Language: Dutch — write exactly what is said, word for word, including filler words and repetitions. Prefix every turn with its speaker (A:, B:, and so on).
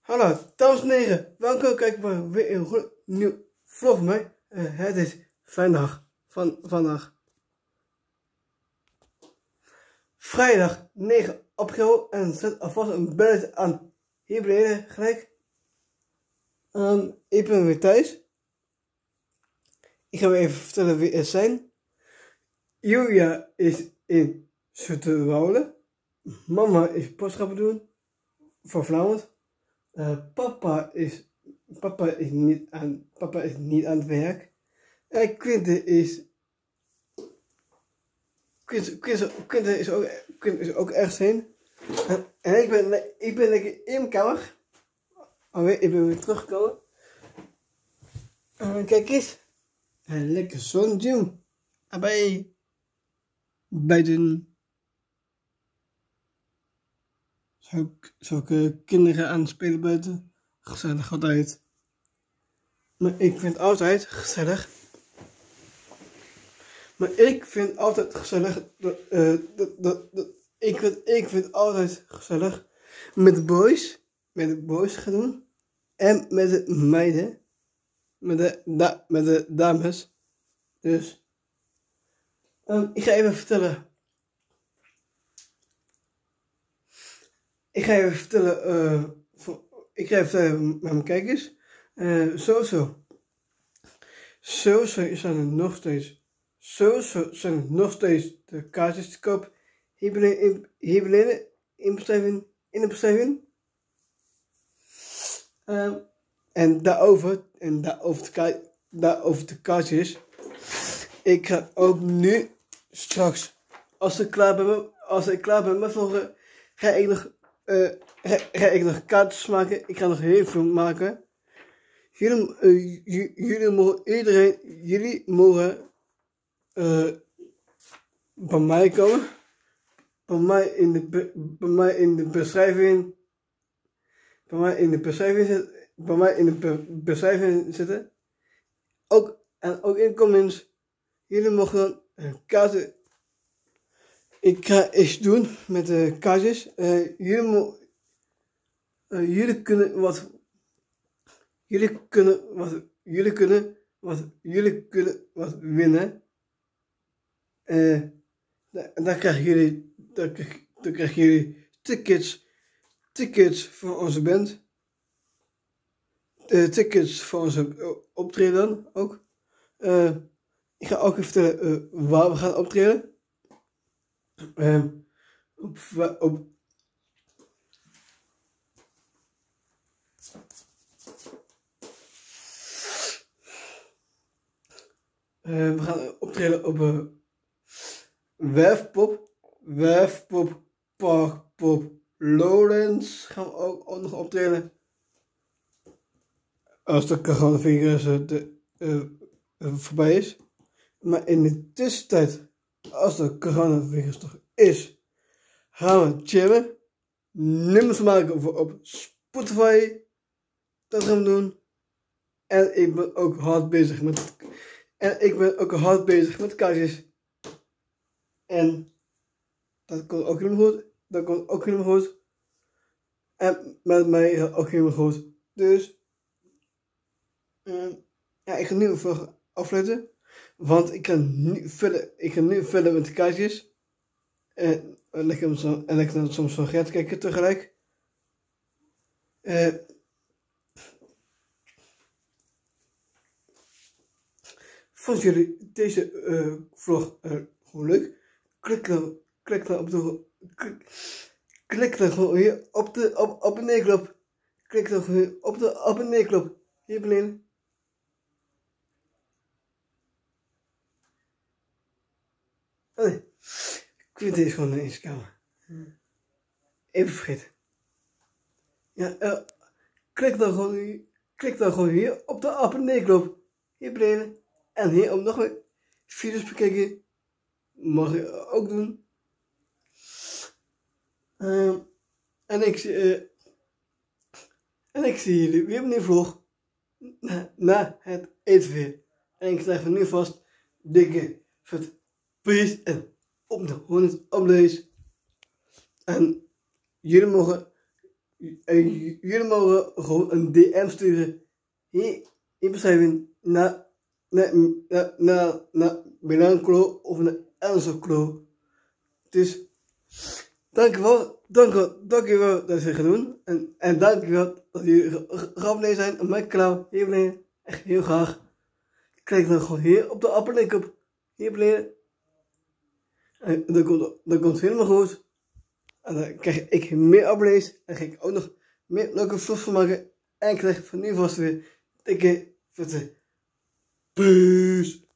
A: Hallo, dames en heren, welkom kijken bij weer een goed nieuw vlog van mij. Uh, het is vrijdag van vandaag. Vrijdag negen april en zet alvast een belletje aan. Hier beneden gelijk. Um, ik ben weer thuis. Ik ga weer even vertellen wie er zijn. Julia is in Zoeterwoude. Mama is boodschappen doen voor vanavond. Uh, papa is papa is niet aan papa is niet aan het werk. En Quinte is Quinte, Quinte, Quinte is ook Quinte is ook ergens heen. En, en ik ben ik ben lekker in mijn kamer. Alweer, ik ben weer teruggekomen. En kijk eens. En lekker zonnetje. Bij buiten. Zulke kinderen aan het spelen buiten. Gezellig altijd. Maar ik vind altijd gezellig. Maar ik vind altijd gezellig. Dat, uh, dat, dat, dat, ik, vind, ik vind altijd gezellig. Met de boys. Met de boys gaan doen. En met de meiden. Met de, da, met de dames. Dus. Um, ik ga even vertellen. Ik ga even vertellen, uh, voor, ik ga even vertellen met mijn kijkers. Uh, sowieso. Sowieso zijn er nog steeds, sowieso zijn er nog steeds de kaartjes te koop. Hier beneden, hier beneden in, beschrijving, in de beschrijving. Uh, en daarover, en daarover de, daarover de kaartjes. Ik ga ook nu straks, als ik klaar ben, als ik klaar ben met vloggen, ga ik nog Uh, ga, ga ik nog kaartjes maken. Ik ga nog heel veel maken. Jullie, uh, jullie mogen iedereen, jullie mogen uh, bij mij komen. Bij mij in de, bij mij in de beschrijving. Bij mij in de beschrijving zitten. Bij mij in de be, beschrijving zitten. Ook, en ook in de comments. Jullie mogen dan uh, kaarten. Ik ga iets doen met de kaartjes. Uh, jullie, mo uh, jullie kunnen wat. Jullie kunnen wat. Jullie kunnen wat. Jullie kunnen wat winnen. Uh, dan krijgen jullie. Dan, dan krijgen jullie tickets. Tickets voor onze band. Uh, tickets voor onze optreden ook. Uh, ik ga ook even vertellen uh, waar we gaan optreden. Um, op, op uh, we gaan optreden op uh, Werfpop, Werfpop, Parkpop, Lowlands gaan we ook, ook nog optreden. Als de coronavirus uh, de, uh, uh, voorbij is. Maar in de tussentijd, als de coronavirus toch is, gaan we chillen. Nummers maken voor op Spotify. Dat gaan we doen. En ik ben ook hard bezig met. En ik ben ook hard bezig met kaartjes. En dat komt ook helemaal goed. Dat komt ook helemaal goed. En met mij is dat ook helemaal goed. Dus. Um, ja, ik ga nu even afsluiten. Want ik ga nu verder, ik ga nu verder met de kaartjes. En, en ik kan zo, en ik kan soms van Gert kijken tegelijk. Uh, Vond jullie deze uh, vlog uh, gewoon leuk? Klik dan, klik dan op de, klik, klik dan gewoon hier op de op, abonneerknop. Klik dan gewoon op de abonneerknop. Hier beneden. Oh nee. Ik vind deze gewoon in deze kamer. Even vergeten. Ja, uh, klik dan gewoon hier, klik dan gewoon hier op de abonneerknop. Hier beneden. En hier om nog meer video's bekijken. Mag je ook doen. Uh, en ik uh, en ik zie jullie weer op een nieuwe vlog. Na, na het eten weer. En ik zeg van nu vast dikke vet peace en op de honderd abonnees. En jullie mogen en jullie mogen gewoon een D M sturen. Hier in de beschrijving naar, naar, naar, naar, naar Milan Klo of naar Enzo Klo. Dus dankjewel, dankjewel, dankjewel dat je gaan doen. En, en dankjewel dat jullie geabonneerd zijn op mijn kanaal. Hier beneden, echt heel graag. Klik dan gewoon hier op de abonnee op. Hier beneden. En dat komt, dat komt helemaal goed. En dan krijg ik meer abonnees. En ga ik ook nog meer leuke vlogs van maken. En krijg ik van nu vast weer dikke vette. Peace.